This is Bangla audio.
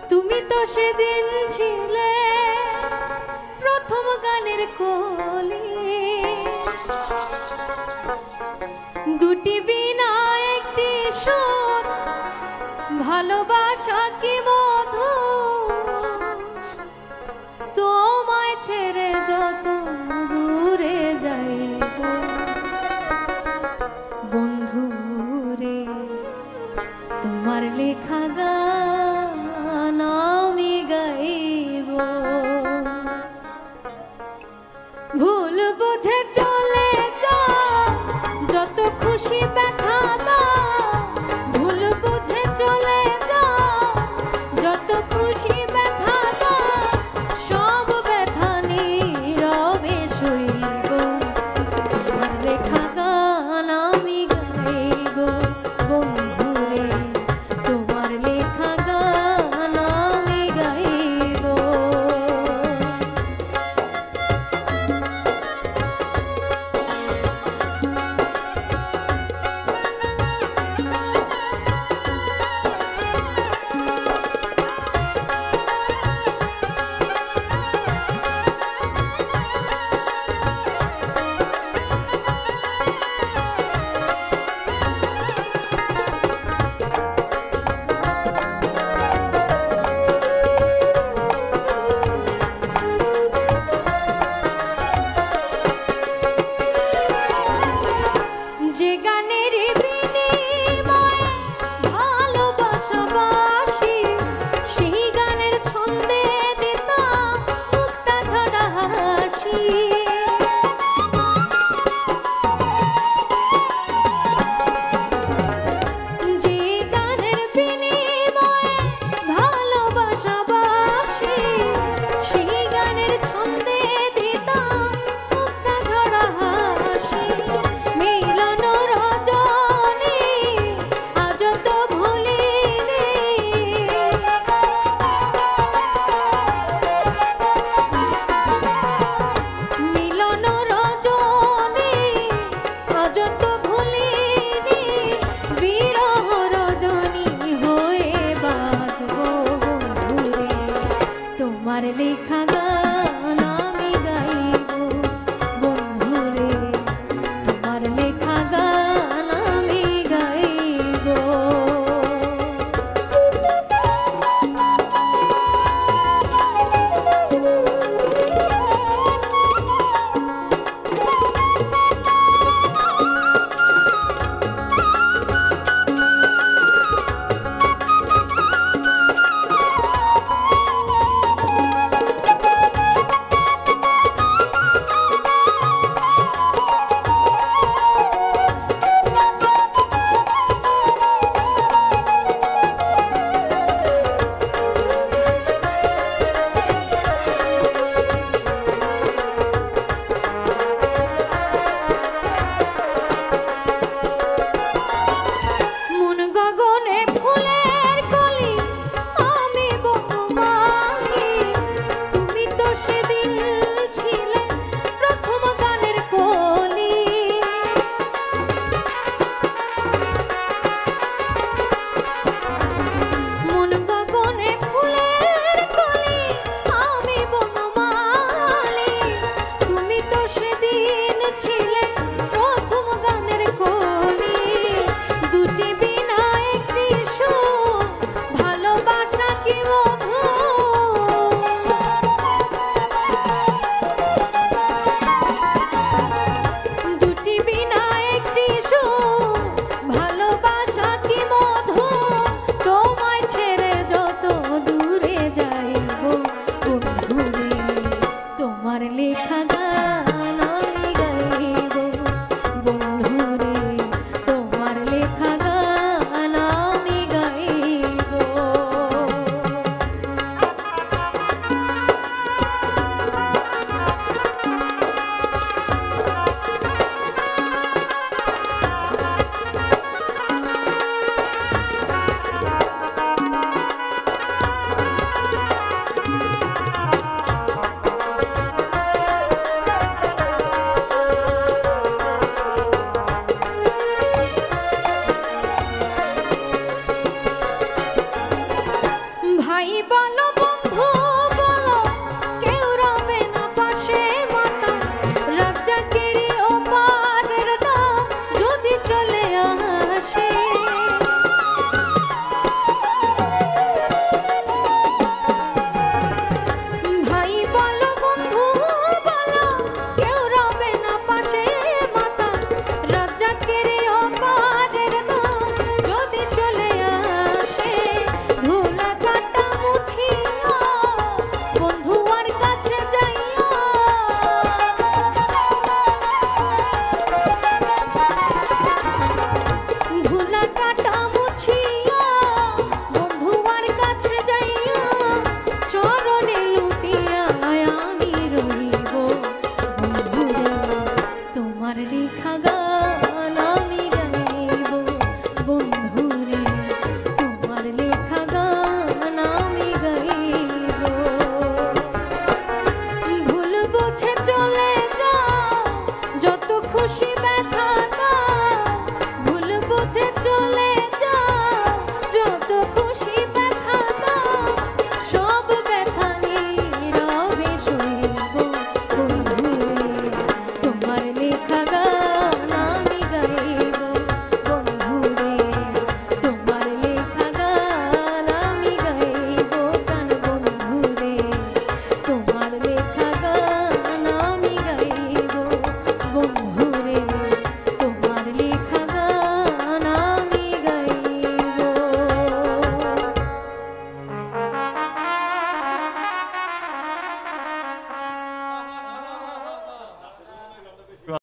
তুমি তো সেদিন ছিলে প্রথম গানের কলি, দুটি বিনা একটি সুর, ভালোবাসা কি মধু, তোমায় ছেড়ে যত দূরে যাইব বন্ধু রে, তোমার লেখা গান আমি গাইব। ভুল বুঝে চলে যা, যত খুশি ব্যথা দাও, ভুল বুঝে চলে যা, যত খুশি ব্যথা দাও, সব ব্যথা নীরবে সইব, তোমার লেখা গান আমি গাইব বন্ধু রে, তোমার লেখা গান আমি গাইব। যে গানের বিনিময়ে ভালোবাসাবাসি, সেই গানের ছন্দে দিতাম মুক্তা ঝরা হাসি। যে গানের বিনিময়ে ভালোবাসাবাসি, সেই গানের ছন্দে দিতাম মুক্তা ঝরা হাসি। মিলন রজনী আজ তো ভুলিনি, মিলন রজনী আজ তো ভুলিনি, বিরহ রজনী হয়ে বাঁচব বন্ধু রে, তোমার লেখা গান আমি গাইব বন্ধু রে, তোমার লেখা গান আমি গাইব। বলো বন্ধু